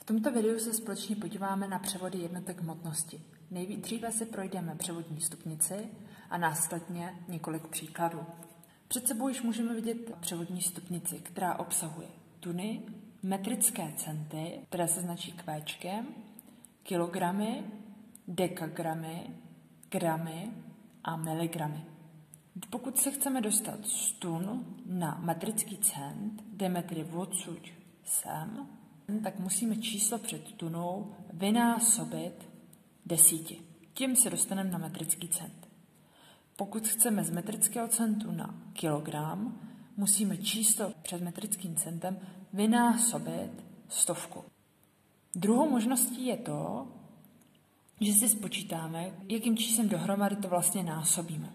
tomto videu se společně podíváme na převody jednotek hmotnosti. Nejdříve si projdeme převodní stupnici a následně několik příkladů. Před sebou již můžeme vidět převodní stupnici, která obsahuje tuny, metrické centy, které se značí kvéčkem, kilogramy, dekagramy, gramy a miligramy. Pokud se chceme dostat z tun na metrický cent, jdeme tedy odsud sem, tak musíme číslo před tunou vynásobit 10. Tím se dostaneme na metrický cent. Pokud chceme z metrického centu na kilogram, musíme číslo před metrickým centem vynásobit 100. Druhou možností je to, že si spočítáme, jakým číslem dohromady to vlastně násobíme.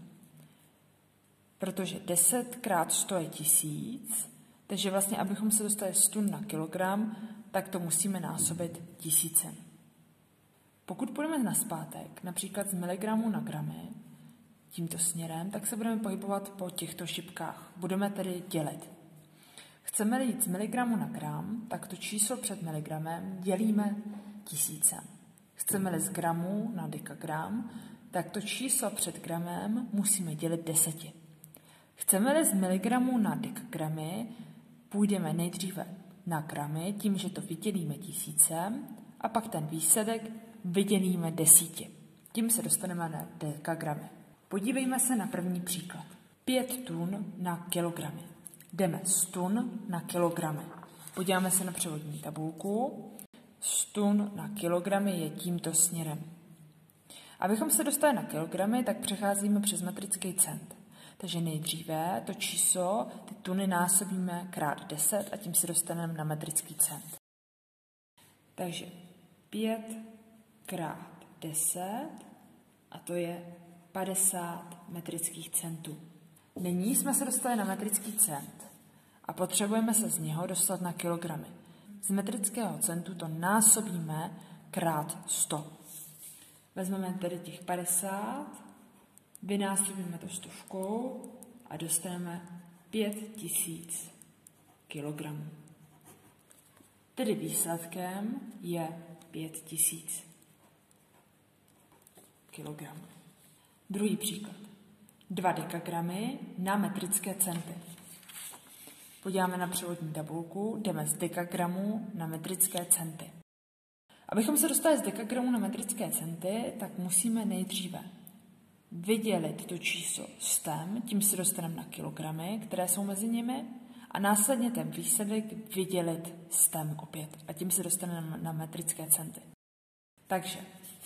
Protože 10 krát 100 je 1000, takže vlastně, abychom se dostali z tun na kilogram, tak to musíme násobit 1000. Pokud půjdeme nazpátek, například z miligramů na gramy, tímto směrem, tak se budeme pohybovat po těchto šipkách. Budeme tedy dělit. Chceme-li jít z miligramu na gram, tak to číslo před miligramem dělíme 1000. Chceme-li z gramu na dekagram, tak to číslo před gramem musíme dělit 10. Chceme-li z miligramu na dekagramy, půjdeme nejdříve na gramy, tím, že to vydělíme 1000 a pak ten výsledek vydělíme 10. Tím se dostaneme na dekagramy. Podívejme se na první příklad. 5 tun na kilogramy. Jdeme z tun na kilogramy. Podíváme se na převodní tabulku. Z tun na kilogramy je tímto směrem. Abychom se dostali na kilogramy, tak přecházíme přes metrický cent. Takže nejdříve to číslo, ty tuny násobíme krát 10 a tím se dostaneme na metrický cent. Takže 5 krát 10 a to je 50 metrických centů. Nyní jsme se dostali na metrický cent a potřebujeme se z něho dostat na kilogramy. Z metrického centu to násobíme krát 100. Vezmeme tedy těch 50, vynásobíme to 100 a dostaneme 5000 kilogramů. Tedy výsledkem je 5000 kilogramů. Druhý příklad. 2 dekagramy na metrické centy. Podíváme na převodní tabulku, jdeme z dekagramů na metrické centy. Abychom se dostali z dekagramů na metrické centy, tak musíme nejdříve vydělit to číslo 100, tím se dostaneme na kilogramy, které jsou mezi nimi, a následně ten výsledek vydělit 100 opět a tím se dostaneme na metrické centy. Takže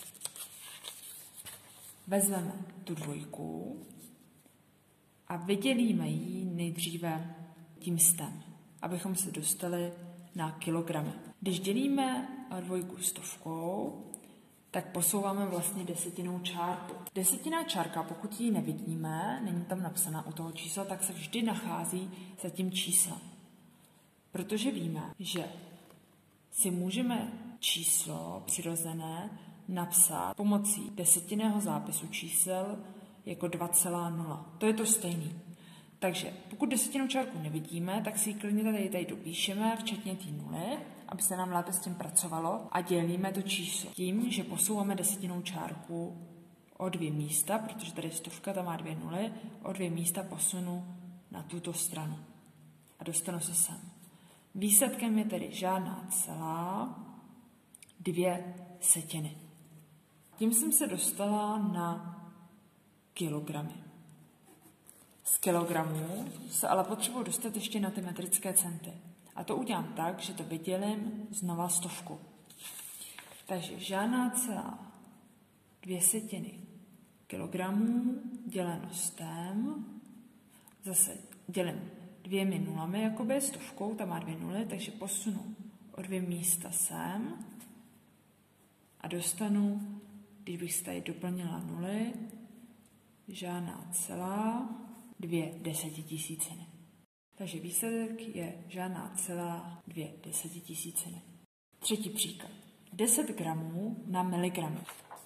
vezmeme tu dvojku a vydělíme ji nejdříve tím 100, abychom se dostali na kilogramy. Když dělíme dvojku 100, tak posouváme vlastně desetinou čárku. Desetiná čárka, pokud ji nevidíme, není tam napsaná u toho čísla, tak se vždy nachází za tím číslem. Protože víme, že si můžeme číslo přirozené napsat pomocí desetinného zápisu čísel jako 2,0. To je to stejný. Takže pokud desetinou čárku nevidíme, tak si ji klidně tady dopíšeme, včetně té nuly, aby se nám lépe s tím pracovalo, a dělíme to číslo tím, že posouváme desetinou čárku o 2 místa, protože tady 100, tam má 2 nuly, o 2 místa posunu na tuto stranu a dostanu se sem. Výsledkem je tedy žádná celá 2 setiny. Tím jsem se dostala na kilogramy. Z kilogramů se ale potřebuji dostat ještě na ty metrické centy. A to udělám tak, že to vydělím znova 100. Takže žádná celá 2 setiny kilogramů děleno 100. Zase dělím 2 nulami, jakoby 100, tam má 2 nuly, takže posunu o 2 místa sem a dostanu, když bych si tady doplnila nuly, žádná celá 2 desetitisíciny. Takže výsledek je žádná celá 2 desetitisíciny. Třetí příklad. 10 gramů na miligramy.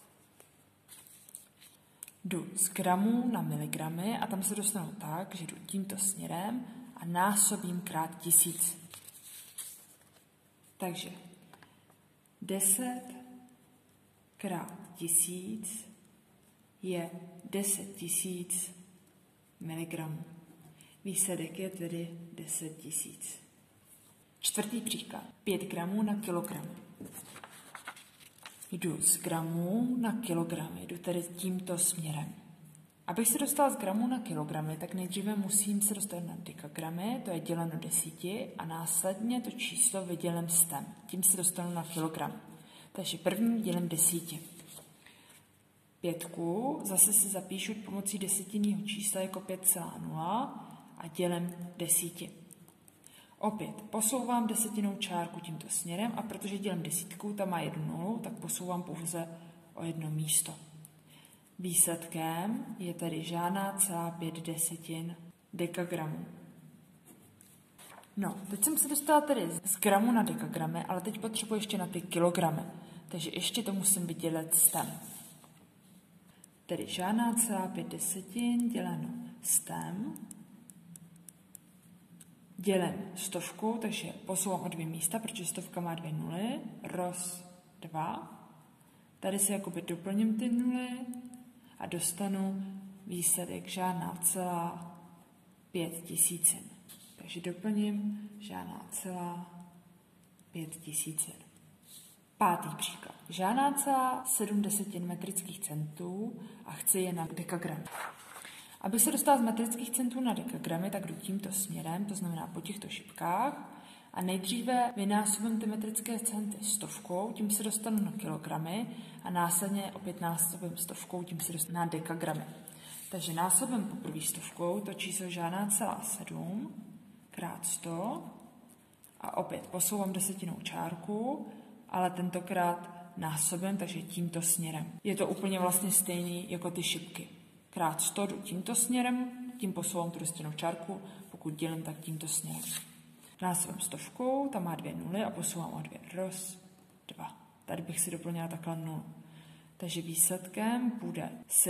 Jdu z gramů na miligramy a tam se dostanu tak, že jdu tímto směrem a násobím krát 1000. Takže 10 krát 1000 je 10 000 miligramů. Výsledek je tedy 10 000. Čtvrtý příklad. 5 gramů na kilogram. Jdu z gramů na kilogramy, jdu tedy tímto směrem. Abych se dostal z gramů na kilogramy, tak nejdříve musím se dostat na dekagramy, to je děleno 10, a následně to číslo vydělím 100. Tím se dostanu na kilogram. Takže první dělím 10. 5 zase si zapíšu pomocí desetinného čísla jako 5,0 a dělím 10. Opět posouvám desetinou čárku tímto směrem a protože dělím desítku, tam má 1 nulu, tak posouvám pouze o 1 místo. Výsledkem je tedy žádná celá 5 desetin dekagramů. No, teď jsem se dostala tedy z gramu na dekagramy, ale teď potřebuji ještě na ty kilogramy. Takže ještě to musím vydělit 100. Tedy žádná celá 5 desetin děleno 100. Dělím 100, takže posouvám o 2 místa, protože 100 má 2 nuly. Roz 2. Tady si jakoby doplním ty nuly a dostanu výsledek žádná celá 5 tisícin. Takže doplním žádná celá 5 tisícin. Pátý příklad. Žádná celá 7 desetin metrických centů a chci je na dekagram. Abych se dostal z metrických centů na dekagramy, tak jdu tímto směrem, to znamená po těchto šipkách, a nejdříve vynásobím ty metrické centy 100, tím se dostanu na kilogramy a následně opět násobím 100, tím se dostanu na dekagramy. Takže násobím poprvé 100, to číslo žádná celá 7 krát 100 a opět posouvám desetinou čárku, ale tentokrát násobím, takže tímto směrem. Je to úplně vlastně stejný jako ty šipky. Krát 100 jdu tímto směrem, tím posouvám tu desetinnou čárku, pokud dělím, tak tímto směrem. Násobím 100, tam má 2 nuly a posouvám o 2. Roz 2. Tady bych si doplnila takhle 0. Takže výsledkem bude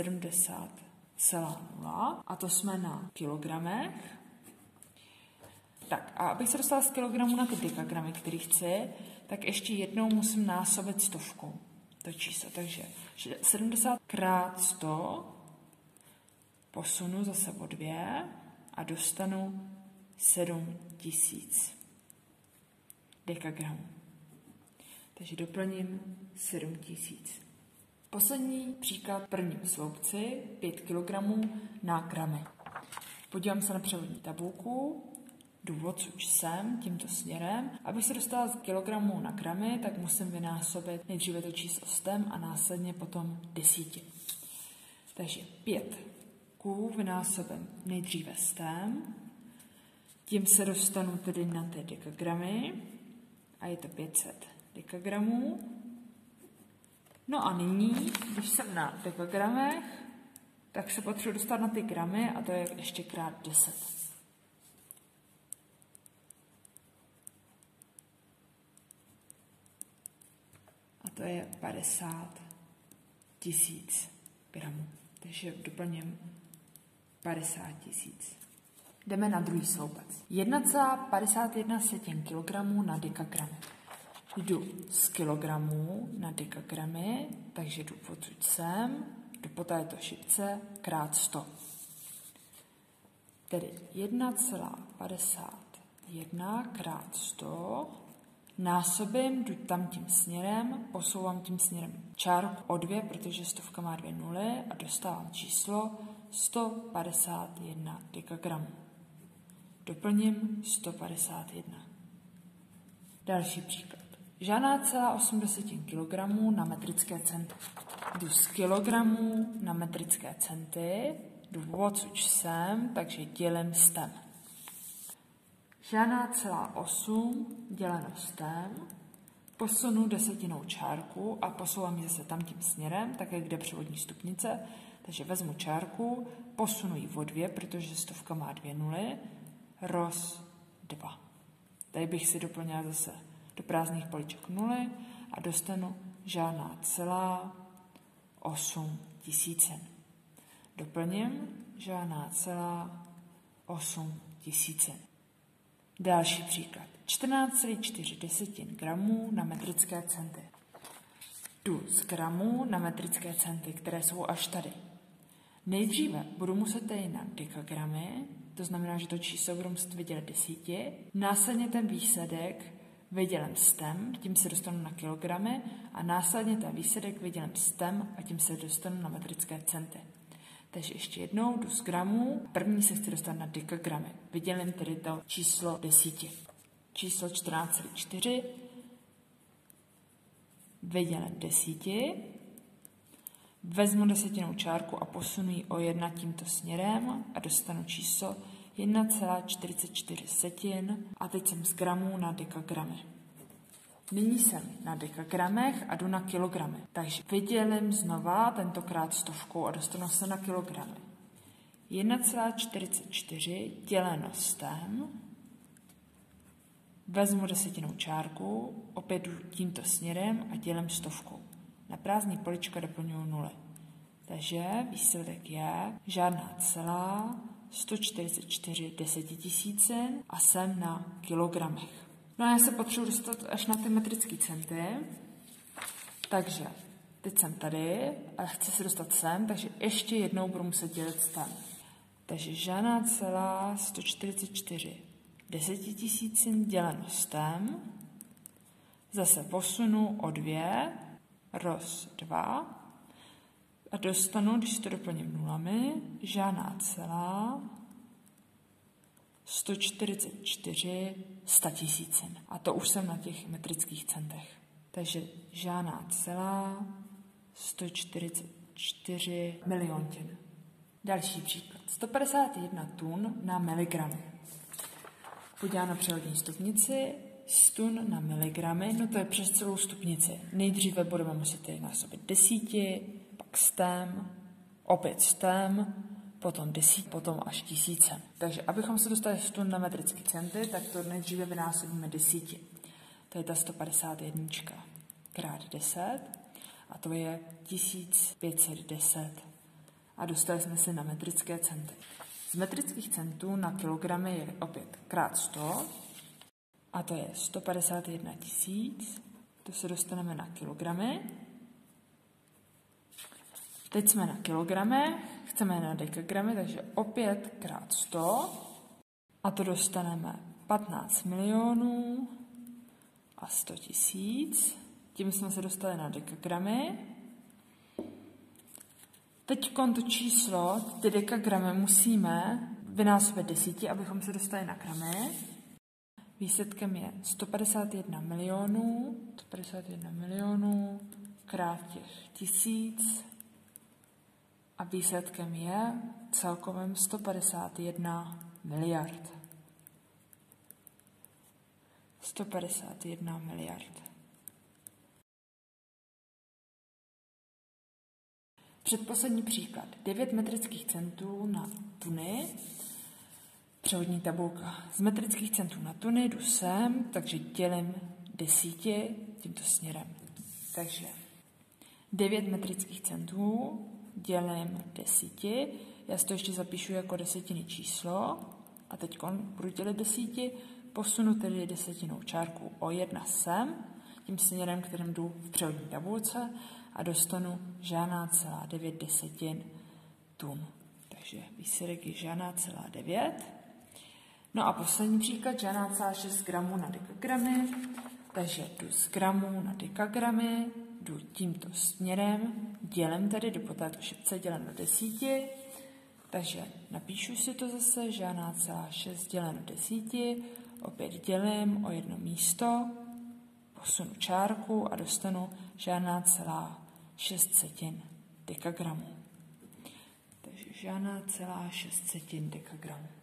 70,0 a to jsme na kilogramech. Tak a abych se dostala z kilogramu na ty dekagramy, který chci, tak ještě jednou musím násobit 100. To číslo. Takže 70 krát 100 posunu zase o 2 a dostanu 7000 dekagramů. Takže doplním 7000. Poslední příklad v prvním sloupci 5 kg na gramy. Podívám se na převodní tabulku, jdu odsud sem, tímto směrem. Abych se dostala z kilogramu na gramy, tak musím vynásobit nejdříve to číslo 100 a následně potom 10. Takže 5 vynásobím nejdříve 100, tím se dostanu tedy na ty dekagramy a je to 500 dekagramů. No a nyní, když jsem na dekagramech, tak se potřebuji dostat na ty gramy a to je ještě krát 10. A to je 50 000 gramů. Takže doplním 50 000. Jdeme na druhý sloupec. 1,51 kg na dekagramy. Jdu z kilogramů na dekagramy, takže jdu odsud sem, jdu po této šipce krát 100. Tedy 1,51 krát 100 násobím, jdu tam tím směrem, posouvám tím směrem čárku o 2, protože 100 má 2 nuly a dostávám číslo 151 dekagramů. Doplním 151. Další příklad. Žádná celá 80 kg na metrické centy. Jdu z kilogramů na metrické centy, jdu odsud sem, takže dělím 100. Žádná celá 8 děleno 100, posunu desetinou čárku a posouvám ji zase tam tím směrem, tak jak jde převodní stupnice, takže vezmu čárku, posunu ji o 2, protože 100 má 2 nuly, roz 2. Tady bych si doplnila zase do prázdných poliček nuly a dostanu žádná celá 8 tisícin. Doplním žádná celá 8 tisícin. Další příklad. 14,4 gramů na metrické centy. Jdu z gramů na metrické centy, které jsou až tady. Nejdříve budu muset jít na dekagramy, to znamená, že to číslo budu muset vydělit 10, následně ten výsledek vydělím stem, tím se dostanu na kilogramy a následně ten výsledek vydělím stem a tím se dostanu na metrické centy. Takže ještě jednou jdu z gramů, první se chci dostat na dekagramy. Vydělím tedy to číslo 10. Číslo 14,4 vydělím 10, vezmu desetinou čárku a posunu ji o 1 tímto směrem a dostanu číslo 1,44 a teď jsem z gramů na dekagramy. Nyní jsem na dekagramech a jdu na kilogramy. Takže vydělím znova, tentokrát stovkou a dostanu se na kilogramy. 1,44 děleno stem, vezmu desetinou čárku, opět jdu tímto směrem a dělím stovkou. Na prázdný polička doplňuji nuly. Takže výsledek je žádná celá 144 desetitisícin a jsem na kilogramech. No a já se potřebuji dostat až na ty metrické centy. Takže teď jsem tady a chci se dostat sem, takže ještě jednou budu muset dělit stem. Takže žádná celá 144 desetitisícin děleno stem. Zase posunu o 2, roz 2 a dostanu, když to doplním nulami, žádná celá 144 statisícin. A to už jsem na těch metrických centech. Takže žádná celá 144 miliontin. Další příklad. 151 tun na miligramy. Podívám na převodní stupnici. Tun na miligramy, no to je přes celou stupnici. Nejdříve budeme muset je násobit 10, pak stem, opět stem, potom 10, potom až 1000. Takže abychom se dostali z tun na metrické centy, tak to nejdříve vynásobíme 10. To je ta 151 krát 10 a to je 1510. A dostali jsme se na metrické centy. Z metrických centů na kilogramy je opět krát 100 a to je 151 000. To se dostaneme na kilogramy. Teď jsme na kilogramy, chceme na dekagramy, takže opět krát 100 a to dostaneme 15 milionů a 100 000. Tím jsme se dostali na dekagramy. Teď to číslo, ty dekagramy musíme vynásobit 10, abychom se dostali na gramy. Výsledkem je 151 milionů krát těch 1000 a výsledkem je celkovém 151 miliard. 151 miliard. Předposlední příklad. 9 metrických centů na tuny. Převodní tabulka. Z metrických centů na tuny jdu sem, takže dělím 10 tímto směrem. Takže 9 metrických centů dělím 10. Já si to ještě zapíšu jako desetinné číslo. A teď budu dělit 10. Posunu tedy desetinou čárku o 1 sem, tím směrem, kterým jdu v převodní tabulce a dostanu žádná celá 9 desetin tun. Takže výsledek je žádná celá 9. No a poslední příklad, žádná celá 6 gramů na dekagramy. Takže jdu z gramů na dekagramy, jdu tímto směrem, dělím tedy do této šipce, dělím do 10. Takže napíšu si to zase, žádná celá 6 děleno 10. Opět dělím o jedno místo, posunu čárku a dostanu žádná celá 6 dekagramů. Takže žádná celá 6 dekagramů.